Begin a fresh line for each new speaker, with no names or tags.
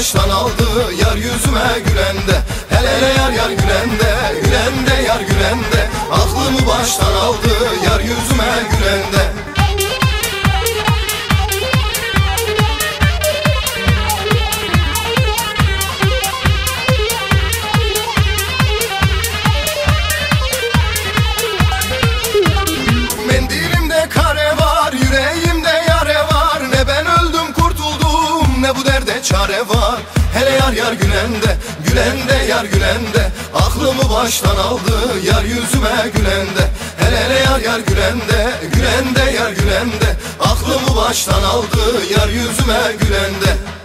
baştan aldı yar yüzüme gülende. Hele hele yar yar gülende, gülende yar gülende. Aklımı baştan aldı yar yüzüme gülende. Mendilimde kare var, yüreğimde yare var. Ne ben öldüm kurtuldum, ne bu derde çare var. Hele yar yar gülende, gülende yar gülende. Aklımı baştan aldı yar yüzüme gülende. Hele hele yar yar gülende, gülende yar gülende. Aklımı baştan aldı yar yüzüme gülende.